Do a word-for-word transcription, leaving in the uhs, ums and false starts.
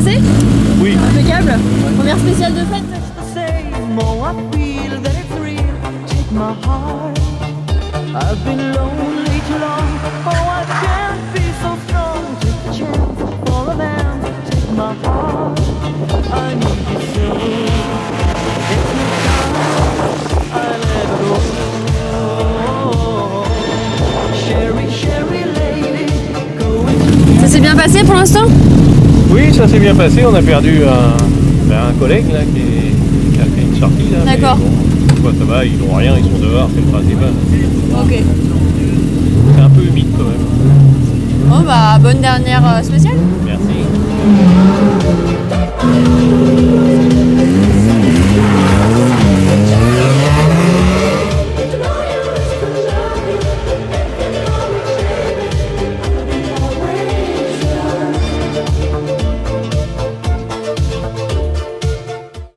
passé? Oui. Impeccable. Première spéciale de fête. Ça s'est bien passé pour l'instant? Oui, ça s'est bien passé. On a perdu un, ben, un collègue là, qui, est, qui a fait une sortie. D'accord. Bon, ça va, ils n'ont rien, ils sont dehors, c'est le principal. Ok. C'est un peu humide quand même. Bon bah bonne dernière spéciale. Merci.